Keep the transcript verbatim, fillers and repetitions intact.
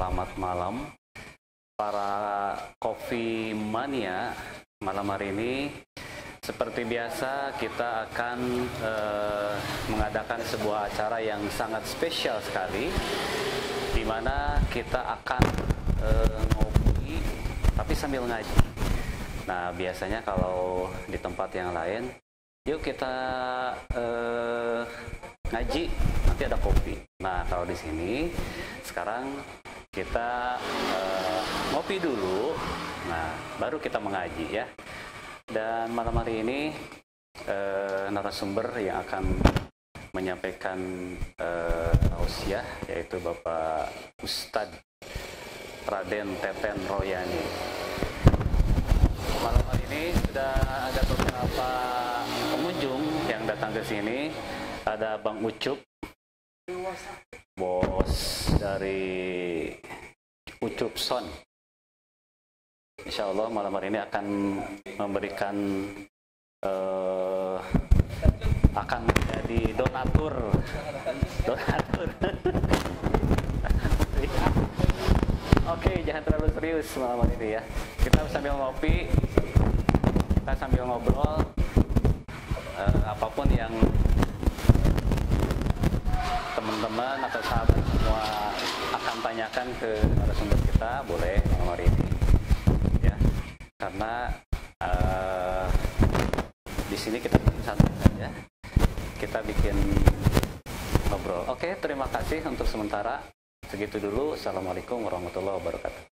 selamat malam para kopi mania. Malam hari ini seperti biasa kita akan uh, mengadakan sebuah acara yang sangat spesial sekali, di mana kita akan uh, ngopi tapi sambil ngaji. Nah, biasanya kalau di tempat yang lain, yuk kita uh, ngaji, nanti ada kopi. Nah, kalau di sini sekarang kita uh, ngopi dulu, nah baru kita mengaji ya. Dan malam hari ini uh, narasumber yang akan menyampaikan uh, tausiah yaitu Bapak Ustadz Raden Teten Royani. Malam hari ini sudah ada beberapa pengunjung yang datang ke sini. Ada Bang Ucup, bos dari Ucup Son. Insya Allah malam hari ini akan memberikan uh, akan menjadi donatur donatur oke, jangan terlalu serius malam hari ini ya. Kita sambil ngopi, kita sambil ngobrol, uh, apapun yang teman-teman atau sahabat semua akan tanyakan ke narasumber kita, boleh malam hari ini ya, karena uh, di sini kita bikin santai saja, kita bikin ngobrol. Oke, terima kasih untuk sementara, segitu dulu. Assalamualaikum warahmatullahi wabarakatuh.